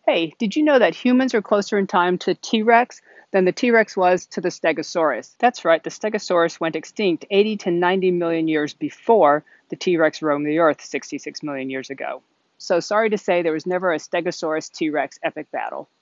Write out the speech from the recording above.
Hey, did you know that humans are closer in time to T-Rex than the T-Rex was to the Stegosaurus? That's right, the Stegosaurus went extinct 80 to 90 million years before the T-Rex roamed the Earth 66 million years ago. So sorry to say there was never a Stegosaurus T-Rex epic battle.